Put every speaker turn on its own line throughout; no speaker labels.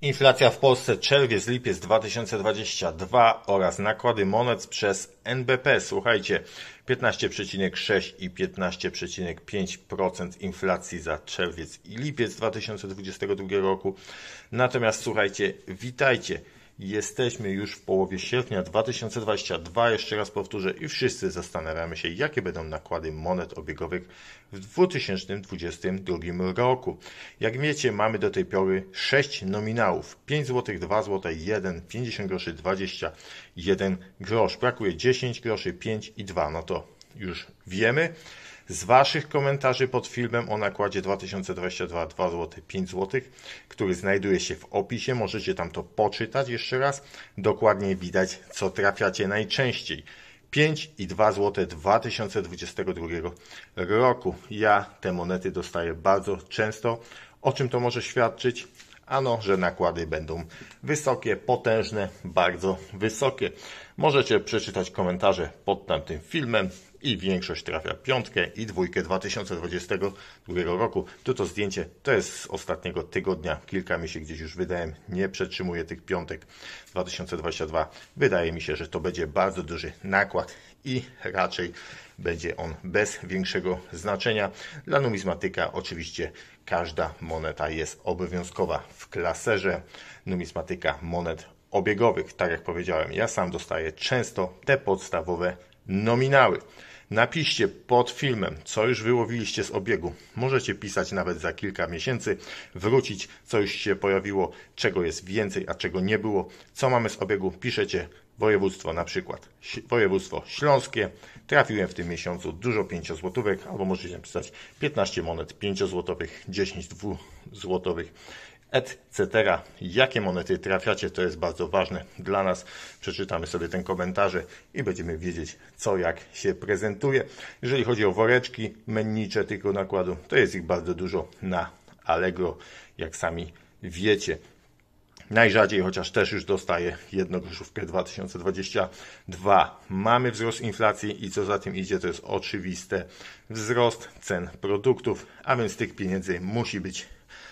Inflacja w Polsce czerwiec-lipiec 2022 oraz nakłady monet przez NBP. Słuchajcie, 15,6 i 15,5% inflacji za czerwiec i lipiec 2022 roku. Natomiast słuchajcie, witajcie. Jesteśmy już w połowie sierpnia 2022, jeszcze raz powtórzę, i wszyscy zastanawiamy się, jakie będą nakłady monet obiegowych w 2022 roku. Jak wiecie, mamy do tej pory 6 nominałów: 5 zł, 2 zł, 1, 50 groszy, 21 grosz. Brakuje 10 groszy, 5 i 2. No to już wiemy. Z Waszych komentarzy pod filmem o nakładzie 2022 2 zł, 5 zł, który znajduje się w opisie, możecie tam to poczytać jeszcze raz. Dokładnie widać, co trafiacie najczęściej. 5 i 2 zł 2022 roku. Ja te monety dostaję bardzo często. O czym to może świadczyć? Ano, że nakłady będą wysokie, potężne, bardzo wysokie. Możecie przeczytać komentarze pod tamtym filmem i większość trafia piątkę i dwójkę 2022 roku. To zdjęcie to jest z ostatniego tygodnia. Kilka mi się gdzieś już wydałem. Nie przetrzymuję tych piątek 2022. Wydaje mi się, że to będzie bardzo duży nakład i raczej będzie on bez większego znaczenia. Dla numizmatyka oczywiście każda moneta jest obowiązkowa w klaserze numizmatyka monet obiegowych. Tak jak powiedziałem, ja sam dostaję często te podstawowe nominały. Napiszcie pod filmem, co już wyłowiliście z obiegu. Możecie pisać nawet za kilka miesięcy, wrócić, co już się pojawiło, czego jest więcej, a czego nie było. Co mamy z obiegu? Piszecie województwo, na przykład województwo śląskie. Trafiłem w tym miesiącu dużo 5-złotówek, albo możecie napisać 15 monet 5-złotowych, 10 2-złotowych, etc. Jakie monety trafiacie, to jest bardzo ważne dla nas. Przeczytamy sobie ten komentarze i będziemy wiedzieć, co jak się prezentuje. Jeżeli chodzi o woreczki mennicze tego nakładu, to jest ich bardzo dużo na Allegro, jak sami wiecie. Najrzadziej, chociaż też już dostaję jednogroszówkę 2022. Mamy wzrost inflacji i co za tym idzie, to jest oczywiste, wzrost cen produktów, a więc tych pieniędzy musi być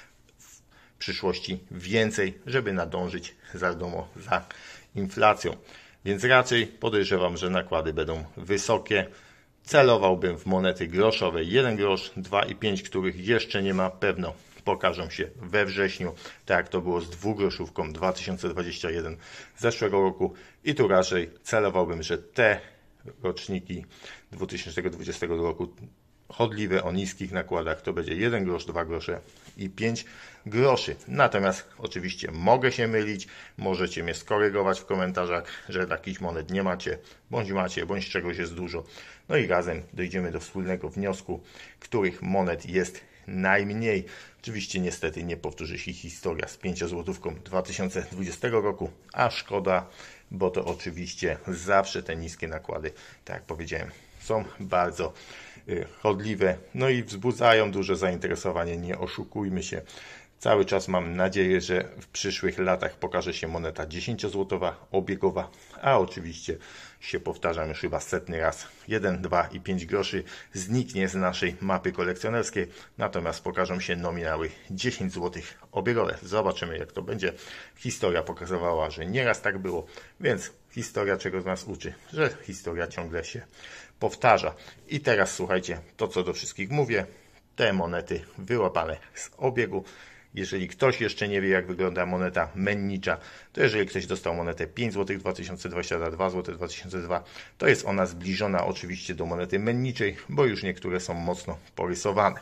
w przyszłości więcej, żeby nadążyć za inflacją. Więc raczej podejrzewam, że nakłady będą wysokie. Celowałbym w monety groszowe 1 grosz, 2 i 5, których jeszcze nie ma, pewno pokażą się we wrześniu, tak jak to było z 2-groszówką 2021 zeszłego roku. I tu raczej celowałbym, że te roczniki 2020 roku chodliwe o niskich nakładach to będzie 1 grosz, 2 grosze i 5 groszy. Natomiast oczywiście mogę się mylić, możecie mnie skorygować w komentarzach, że takich monet nie macie, bądź czegoś jest dużo. No i razem dojdziemy do wspólnego wniosku, których monet jest najmniej. Oczywiście niestety nie powtórzy się historia z 5-złotówką 2020 roku, a szkoda, bo to oczywiście zawsze te niskie nakłady, tak jak powiedziałem, są bardzo chodliwe, no i wzbudzają duże zainteresowanie, nie oszukujmy się. Cały czas mam nadzieję, że w przyszłych latach pokaże się moneta 10-złotowa, obiegowa, a oczywiście się powtarzam już chyba setny raz. 1, 2 i 5 groszy zniknie z naszej mapy kolekcjonerskiej, natomiast pokażą się nominały 10 zł obiegowe. Zobaczymy, jak to będzie. Historia pokazywała, że nieraz tak było, więc historia czego nas uczy? Że historia ciągle się powtarza. I teraz słuchajcie, to co do wszystkich mówię, te monety wyłapane z obiegu. Jeżeli ktoś jeszcze nie wie, jak wygląda moneta mennicza, to jeżeli ktoś dostał monetę 5 zł 2022, 2 zł 2002, to jest ona zbliżona oczywiście do monety menniczej, bo już niektóre są mocno porysowane.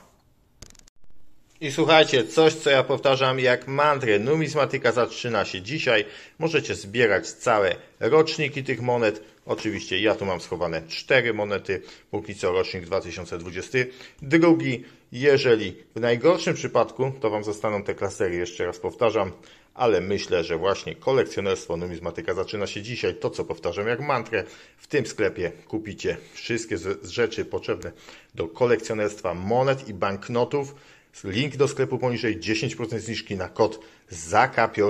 I słuchajcie, coś co ja powtarzam jak mantrę, numizmatyka zaczyna się dzisiaj. Możecie zbierać całe roczniki tych monet. Oczywiście ja tu mam schowane 4 monety, póki co rocznik 2022. Jeżeli w najgorszym przypadku, to Wam zostaną te klasery, jeszcze raz powtarzam, ale myślę, że właśnie kolekcjonerstwo numizmatyka zaczyna się dzisiaj. To co powtarzam jak mantrę, w tym sklepie kupicie wszystkie rzeczy potrzebne do kolekcjonerstwa monet i banknotów. Link do sklepu poniżej, 10% zniżki na kod ZAKAPIOR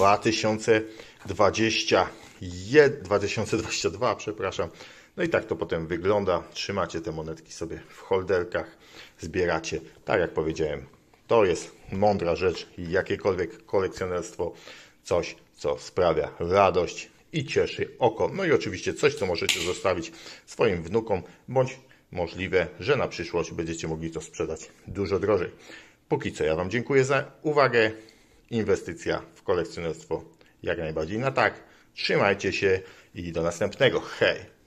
2022, przepraszam. No i tak to potem wygląda. Trzymacie te monetki sobie w holderkach, zbieracie. Tak jak powiedziałem, To jest mądra rzecz i jakiekolwiek kolekcjonerstwo, coś, co sprawia radość i cieszy oko. No i oczywiście coś, co możecie zostawić swoim wnukom, bądź możliwe, że na przyszłość będziecie mogli to sprzedać dużo drożej. Póki co ja Wam dziękuję za uwagę. Inwestycja w kolekcjonerstwo jak najbardziej na tak. Trzymajcie się i do następnego. Hej!